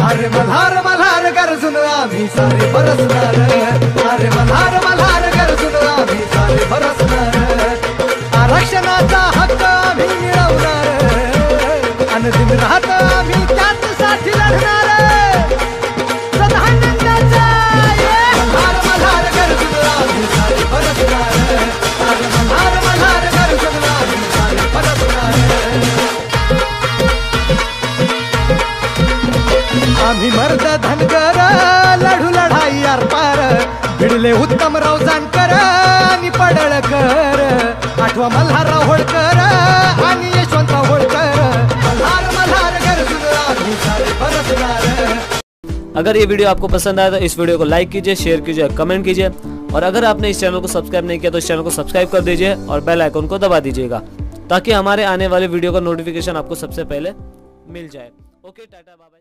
अरे मल्हार मल्हार गरजून आम्ही सारे बरसणार, अरे मल्हार मल्हार गरजून आम्ही सारे बरसणार, आरक्षणाचा हक्क आम्ही मिळवणार आणि दिन राहत आम्ही त्यासाठी लढणार, प्रधानमंत्र्याचा मल्हार मल्हार गरजून आम्ही सारे बरसणार, अरे मल्हार मल्हार गरजून आम्ही सारे बरसणार। आम्ही मर्द धनगर लढू लढाई आरपार, भिडले उत्तमराव जानकर आणि पडळकर, आठवा मल्हारराव होळकर आणि यशवंतराव होळकर, मल्हार मल्हार गरजून आम्ही सारे बरसणार। अगर ये वीडियो आपको पसंद आया तो इस वीडियो को लाइक कीजिए, शेयर कीजिए, कमेंट कीजिए, और अगर आपने इस चैनल को सब्सक्राइब नहीं किया तो इस चैनल को सब्सक्राइब कर दीजिए और बेल आइकन को दबा दीजिएगा, ताकि हमारे आने वाले वीडियो का नोटिफिकेशन आपको सबसे पहले मिल जाए। Okay, tata bye bye.